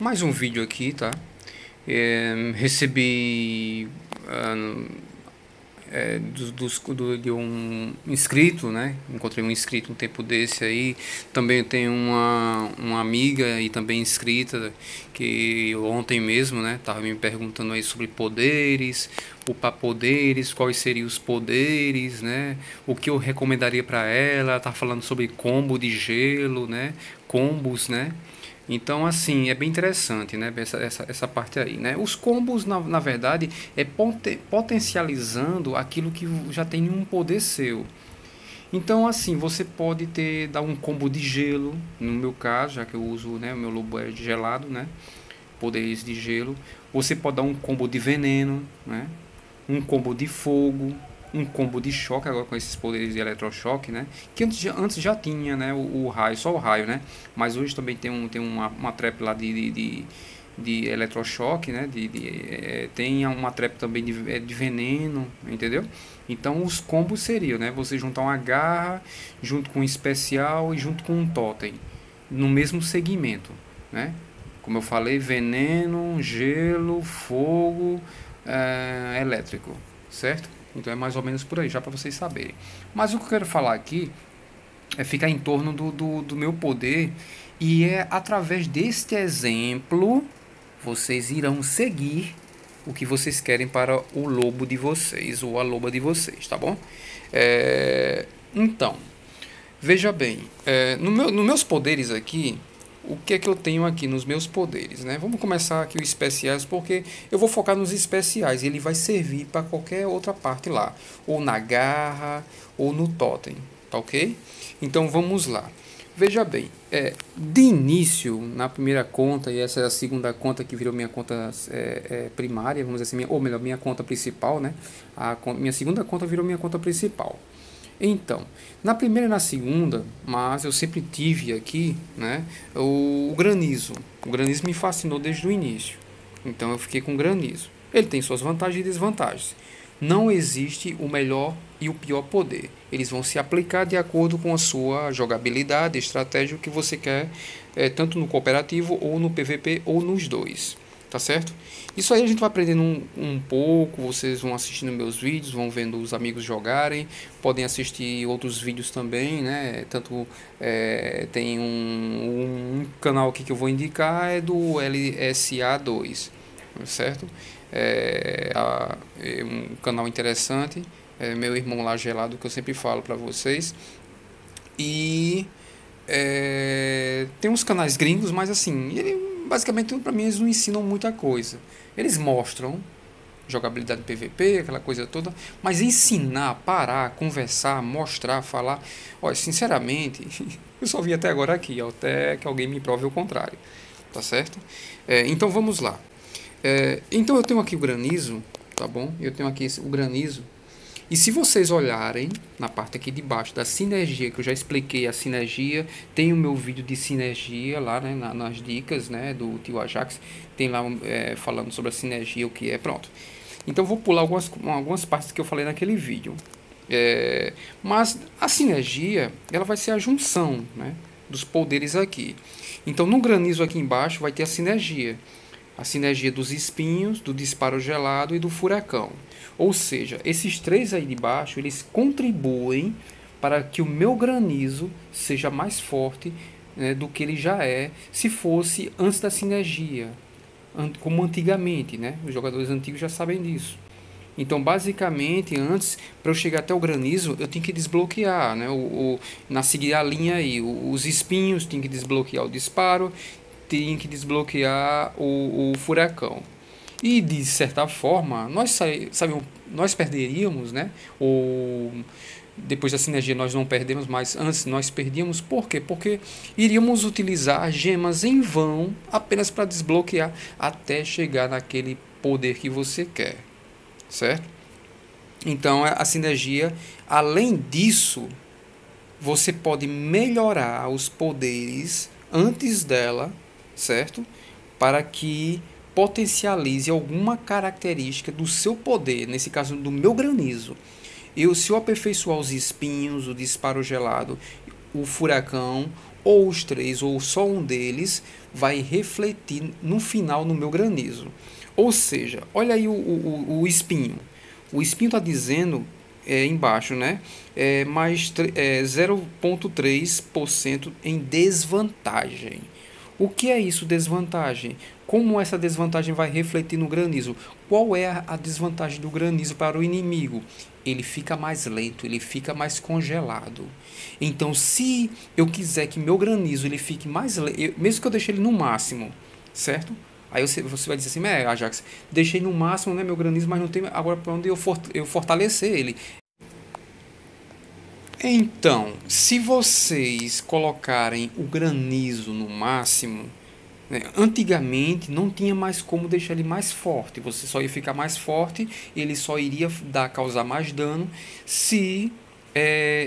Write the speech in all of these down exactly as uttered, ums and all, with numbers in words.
mais um vídeo aqui, tá? É, recebi ah, é, dos, dos- do, de um inscrito, né? Encontrei um inscrito um tempo desse aí. Também tenho uma, uma amiga e também inscrita que ontem mesmo, né? Tava me perguntando aí sobre poderes, o poderes, quais seriam os poderes, né? O que eu recomendaria para ela. Tá falando sobre combo de gelo, né? Combos, né? Então, assim, é bem interessante, né? Essa, essa, essa parte aí, né? Os combos, na, na verdade, é poten- potencializando aquilo que já tem um poder seu. Então, assim, você pode ter, dar um combo de gelo, no meu caso, já que eu uso, né? O meu lobo é de gelado, né? Poderes de gelo. Você pode dar um combo de veneno, né? Um combo de fogo, um combo de choque, agora com esses poderes de eletrochoque, né? Que antes já, antes já tinha, né? O, o raio, só o raio, né? Mas hoje também tem, um, tem uma, uma trap lá de, de, de, de eletrochoque, né? De, de, é, tem uma trap também de, é, de veneno, entendeu? Então os combos seriam, né? Você juntar uma garra junto com um especial e junto com um totem no mesmo segmento, né? Como eu falei, veneno, gelo, fogo, é, elétrico, certo? Então é mais ou menos por aí, já para vocês saberem. Mas o que eu quero falar aqui é ficar em torno do, do, do meu poder, e é através deste exemplo vocês irão seguir o que vocês querem para o lobo de vocês ou a loba de vocês, tá bom? É, então, veja bem, é, no meu, nos meus poderes aqui, o que é que eu tenho aqui nos meus poderes, né? Vamos começar aqui os especiais, porque eu vou focar nos especiais e ele vai servir para qualquer outra parte lá, ou na garra, ou no totem, tá ok? Então vamos lá. Veja bem, é, de início, na primeira conta, e essa é a segunda conta que virou minha conta é, é, primária, vamos dizer assim, ou melhor, minha conta principal, né? A, minha segunda conta virou minha conta principal. Então, na primeira e na segunda, mas eu sempre tive aqui, né, o, o granizo. O granizo me fascinou desde o início. Então eu fiquei com granizo. Ele tem suas vantagens e desvantagens. Não existe o melhor e o pior poder. Eles vão se aplicar de acordo com a sua jogabilidade, estratégia que você quer, é, tanto no cooperativo ou no P V P ou nos dois. Tá certo? Isso aí a gente vai aprendendo um, um pouco, vocês vão assistindo meus vídeos, vão vendo os amigos jogarem, podem assistir outros vídeos também, né? Tanto é, tem um, um canal aqui que eu vou indicar, é do L S A dois, certo? É, a, é um canal interessante, é meu irmão lá gelado, que eu sempre falo para vocês. E é, tem uns canais gringos, mas assim, ele basicamente para mim eles não ensinam muita coisa. Eles mostram jogabilidade P V P, aquela coisa toda, mas ensinar, parar, conversar, mostrar, falar, olha, sinceramente, eu só vi até agora aqui, até que alguém me prove o contrário, tá certo? É, então vamos lá. É, então eu tenho aqui o granizo, tá bom? Eu tenho aqui esse, o granizo. E se vocês olharem na parte aqui de baixo da sinergia, que eu já expliquei a sinergia, tem o meu vídeo de sinergia lá, né, na, nas dicas, né, do tio Ajax, tem lá é, falando sobre a sinergia, o que é, pronto. Então vou pular algumas, algumas partes que eu falei naquele vídeo. É, mas a sinergia, ela vai ser a junção, né, dos poderes aqui. Então no granizo aqui embaixo vai ter a sinergia. A sinergia dos espinhos, do disparo gelado e do furacão. Ou seja, esses três aí de baixo, eles contribuem para que o meu granizo seja mais forte, né, do que ele já é se fosse antes da sinergia, como antigamente, né? Os jogadores antigos já sabem disso. Então, basicamente, antes, para eu chegar até o granizo, eu tinha que desbloquear, né? O, o, na seguir a linha aí, os espinhos, tinha que desbloquear o disparo, tinha que desbloquear o, o furacão. E de certa forma, nós sabemos, nós perderíamos, né? Ou depois da sinergia nós não perdemos, mas antes nós perdíamos. Por quê? Porque iríamos utilizar gemas em vão apenas para desbloquear até chegar naquele poder que você quer, certo? Então a sinergia, além disso, você pode melhorar os poderes antes dela, certo? Para que potencialize alguma característica do seu poder, nesse caso do meu granizo. Eu, se eu aperfeiçoar os espinhos, o disparo gelado, o furacão, ou os três, ou só um deles, vai refletir no final no meu granizo. Ou seja, olha aí o, o, o espinho. O espinho está dizendo é, embaixo, né? É, mais é, zero vírgula três por cento em desvantagem. O que é isso, desvantagem? Como essa desvantagem vai refletir no granizo? Qual é a desvantagem do granizo para o inimigo? Ele fica mais lento, ele fica mais congelado. Então, se eu quiser que meu granizo ele fique mais lento, mesmo que eu deixe ele no máximo, certo? Aí você, você vai dizer assim, é, Ajax, deixei no máximo, né, meu granizo, mas não tem agora para onde eu, for, eu fortalecer ele. Então, se vocês colocarem o granizo no máximo, né, antigamente não tinha mais como deixar ele mais forte. Você só ia ficar mais forte, ele só iria dar, causar mais dano se é,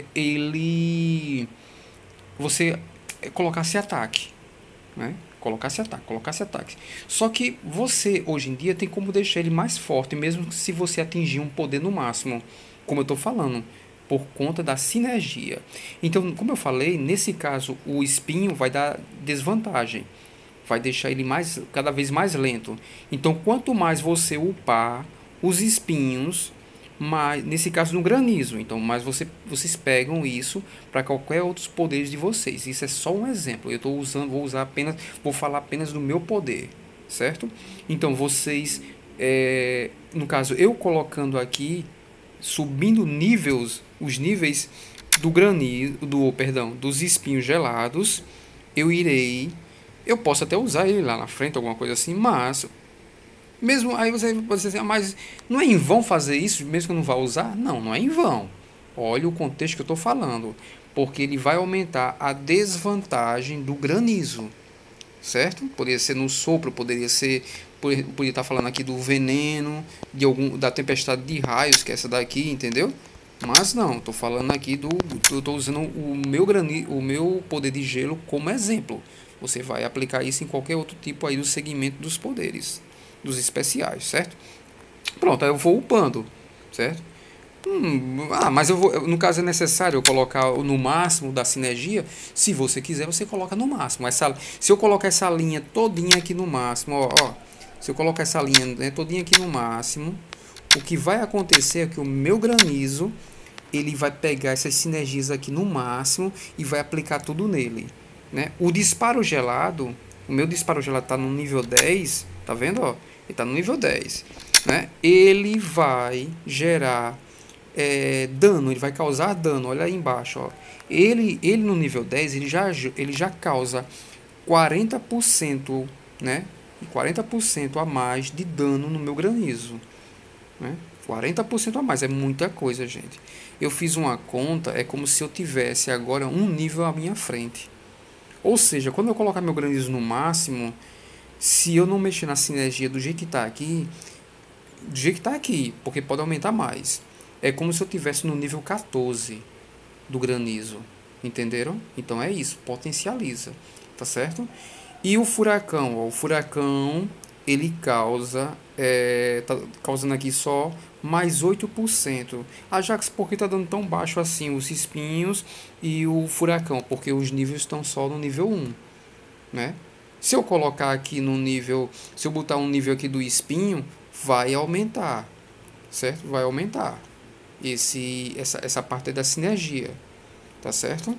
ele você colocasse ataque, né? Colocasse ataque, colocasse ataque. Só que você hoje em dia tem como deixar ele mais forte, mesmo se você atingir um poder no máximo, como eu estou falando, por conta da sinergia. Então, como eu falei, nesse caso o espinho vai dar desvantagem, vai deixar ele mais, cada vez mais lento. Então, quanto mais você upar os espinhos, mais, nesse caso no granizo, então, mais você, vocês pegam isso para qualquer outros poderes de vocês. Isso é só um exemplo. Eu estou usando, vou usar apenas, vou falar apenas do meu poder, certo? Então, vocês, é, no caso, eu colocando aqui, subindo níveis, os níveis do granizo, do, perdão, dos espinhos gelados, eu irei, eu posso até usar ele lá na frente, alguma coisa assim, mas mesmo aí você pode dizer assim, ah, mas não é em vão fazer isso, mesmo que eu não vá usar? Não, não é em vão. Olha o contexto que eu estou falando, porque ele vai aumentar a desvantagem do granizo, certo? Poderia ser no sopro, poderia ser, poderia estar falando aqui do veneno, de algum, da tempestade de raios, que é essa daqui, entendeu? Mas não, estou falando aqui do, estou usando o meu granizo, o meu poder de gelo como exemplo. Você vai aplicar isso em qualquer outro tipo aí do segmento dos poderes, dos especiais, certo? Pronto, aí eu vou upando, certo? Hum, ah, mas eu vou, no caso é necessário eu colocar no máximo da sinergia. Se você quiser, você coloca no máximo. Essa, se eu colocar essa linha todinha aqui no máximo, ó, ó, se eu colocar essa linha, né, todinha aqui no máximo, o que vai acontecer é que o meu granizo ele vai pegar essas sinergias aqui no máximo e vai aplicar tudo nele, né? O disparo gelado, o meu disparo gelado está no nível dez, tá vendo, ó? Ele está no nível dez, né? Ele vai gerar é, dano, ele vai causar dano, olha aí embaixo, ó. Ele, ele no nível dez, ele já, ele já causa quarenta por cento, né? quarenta por cento a mais de dano no meu granizo, né? quarenta por cento a mais, é muita coisa, gente. Eu fiz uma conta, é como se eu tivesse agora um nível à minha frente. Ou seja, quando eu colocar meu granizo no máximo, se eu não mexer na sinergia do jeito que está aqui, do jeito que está aqui, porque pode aumentar mais, é como se eu tivesse no nível quatorze do granizo, entenderam? Então é isso, potencializa, tá certo? E o furacão, ó, o furacão ele causa, é, tá causando aqui só mais oito por cento. Ajax, por que está dando tão baixo assim os espinhos e o furacão? Porque os níveis estão só no nível um, né? Se eu colocar aqui no nível, se eu botar um nível aqui do espinho, vai aumentar, certo? Vai aumentar esse, essa, essa parte da sinergia, tá certo?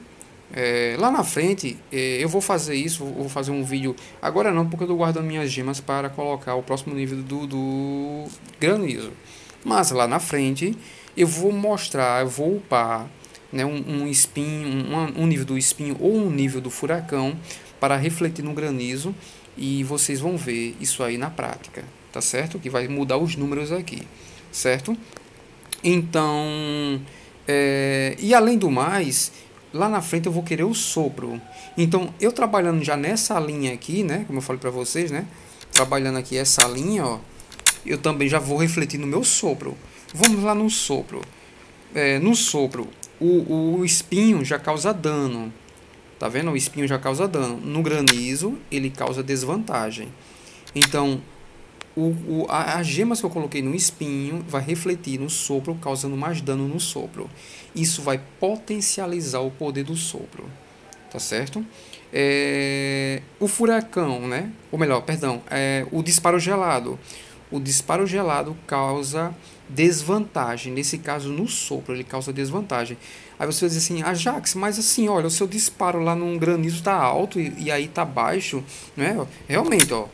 É, lá na frente é, eu vou fazer isso, vou fazer um vídeo, agora não, porque eu estou guardando minhas gemas para colocar o próximo nível do, do granizo, mas lá na frente eu vou mostrar, eu vou upar, né, um, um espinho, um, um nível do espinho ou um nível do furacão para refletir no granizo, e vocês vão ver isso aí na prática, tá certo? Que vai mudar os números aqui, certo? Então, é, e além do mais, lá na frente eu vou querer o sopro. Então, eu trabalhando já nessa linha aqui, né, como eu falei para vocês, né, trabalhando aqui essa linha, ó, eu também já vou refletir no meu sopro. Vamos lá no sopro. É, no sopro, o, o espinho já causa dano. Tá vendo? O espinho já causa dano. No granizo, ele causa desvantagem. Então, o, o, a, as gemas que eu coloquei no espinho vai refletir no sopro, causando mais dano no sopro. Isso vai potencializar o poder do sopro. tá certo? É, o furacão, né? Ou melhor, perdão, é, o disparo gelado. O disparo gelado causa desvantagem. Nesse caso, no sopro, ele causa desvantagem. Aí você vai dizer assim, Ajax, mas assim, olha, o seu disparo lá num granizo tá alto e, e aí tá baixo, né? Realmente, ó,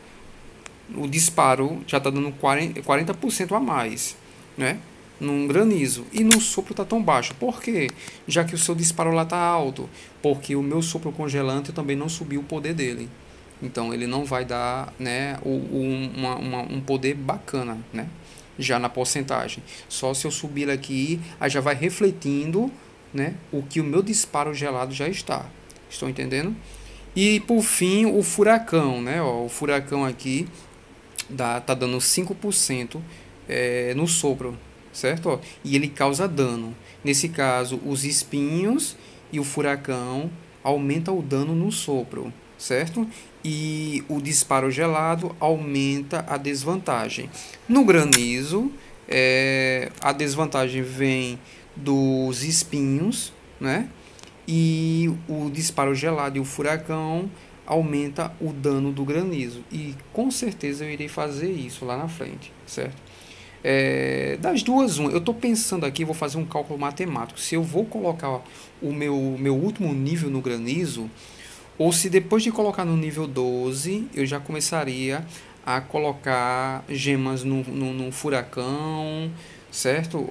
o disparo já tá dando quarenta por cento a mais, né? Num granizo. E no sopro tá tão baixo. Por quê? Já que o seu disparo lá tá alto. Porque o meu sopro congelante também não subiu o poder dele. Então ele não vai dar, né, o, o, uma, uma, um poder bacana, né? Já na porcentagem. Só se eu subir aqui, aí já vai refletindo, né, o que o meu disparo gelado já está. Estão entendendo? E por fim, o furacão, né? Ó, o furacão aqui dá, tá dando cinco por cento é, no sopro, certo? Ó, e ele causa dano. Nesse caso, os espinhos e o furacão aumenta o dano no sopro, certo? E o disparo gelado aumenta a desvantagem. No granizo, é, a desvantagem vem dos espinhos, né? E o disparo gelado e o furacão aumenta o dano do granizo. E com certeza eu irei fazer isso lá na frente, certo? É, das duas, um, eu estou pensando aqui, vou fazer um cálculo matemático. Se eu vou colocar o meu, meu último nível no granizo, ou se depois de colocar no nível doze, eu já começaria a colocar gemas no, no, no furacão, certo?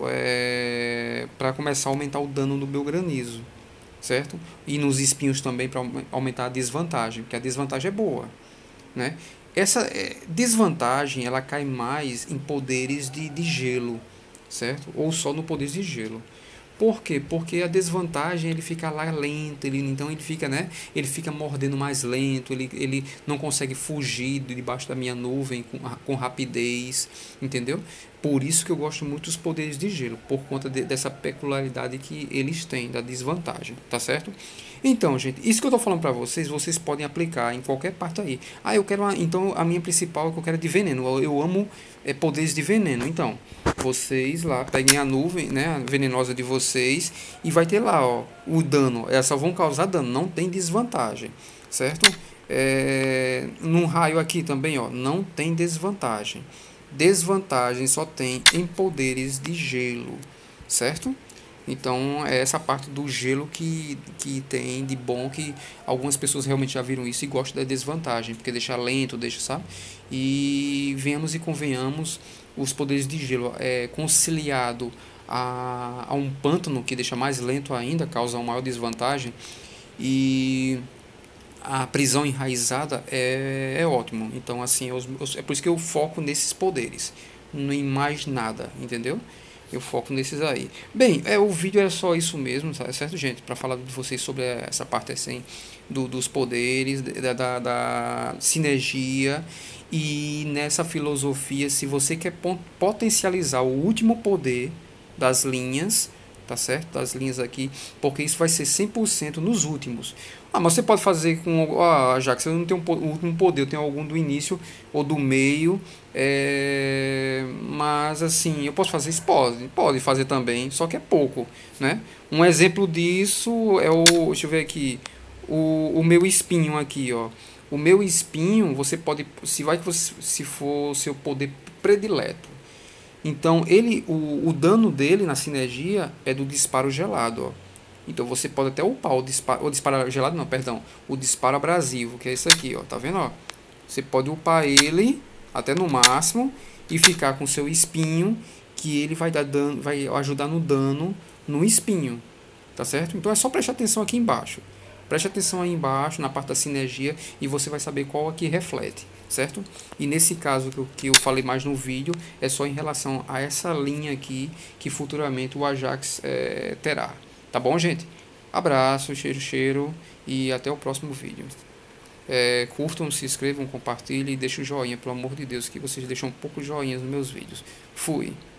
É, para começar a aumentar o dano do meu granizo, certo? E nos espinhos também para aumentar a desvantagem, porque a desvantagem é boa, né? Essa é, desvantagem ela cai mais em poderes de, de gelo, certo? Ou só no poder de gelo. Por quê? Porque a desvantagem ele fica lá lento, ele, então ele fica, né? Ele fica mordendo mais lento, ele, ele não consegue fugir de debaixo da minha nuvem com, com rapidez, entendeu? Por isso que eu gosto muito dos poderes de gelo, por conta de, dessa peculiaridade que eles têm, da desvantagem, tá certo? Então, gente, isso que eu tô falando para vocês, vocês podem aplicar em qualquer parte aí. Ah, eu quero, uma, então a minha principal é que eu quero de veneno, eu, eu amo é, poderes de veneno, então vocês lá peguem a nuvem, né, a venenosa de vocês e vai ter lá, ó, o dano. Elas só vão causar dano, não tem desvantagem, certo? É, num raio aqui também, ó, não tem desvantagem. Desvantagem só tem em poderes de gelo, certo? Então é essa parte do gelo que, que tem de bom, que algumas pessoas realmente já viram isso e gostam da desvantagem, porque deixa lento, deixa, sabe? E venhamos e convenhamos, os poderes de gelo é conciliado a, a um pântano que deixa mais lento ainda, causa uma maior desvantagem, e a prisão enraizada é, é ótimo. Então assim, eu, é por isso que eu foco nesses poderes, não em mais nada, entendeu? Eu foco nesses aí. Bem, é, o vídeo era só isso mesmo, certo, gente? Para falar de vocês sobre essa parte assim, do, dos poderes, da, da, da sinergia. E nessa filosofia, se você quer potencializar o último poder das linhas, tá certo? Das linhas aqui, porque isso vai ser cem por cento nos últimos. Ah, mas você pode fazer com... Ah, já que você não tem um, o último poder, eu tenho algum do início ou do meio, é, mas assim, eu posso fazer isso? Pode, pode fazer também, só que é pouco, né? Um exemplo disso é o... Deixa eu ver aqui. O, o meu espinho aqui, ó. O meu espinho, você pode... Se vai que você, se for o seu poder predileto. Então, ele, o, o dano dele na sinergia é do disparo gelado, ó. Então você pode até upar o disparo, o disparo gelado, não, perdão, o disparo abrasivo, que é esse aqui, ó, tá vendo, ó? Você pode upar ele até no máximo e ficar com seu espinho, que ele vai dar dano, vai ajudar no dano no espinho, tá certo? Então é só prestar atenção aqui embaixo. Preste atenção aí embaixo na parte da sinergia e você vai saber qual aqui reflete, certo? E nesse caso que eu, que eu falei mais no vídeo é só em relação a essa linha aqui que futuramente o Ajax é, terá. Tá bom, gente? Abraço, cheiro, cheiro e até o próximo vídeo. É, curtam, se inscrevam, compartilhem e deixem o joinha, pelo amor de Deus, que vocês deixam um pouco joinhas nos meus vídeos. Fui!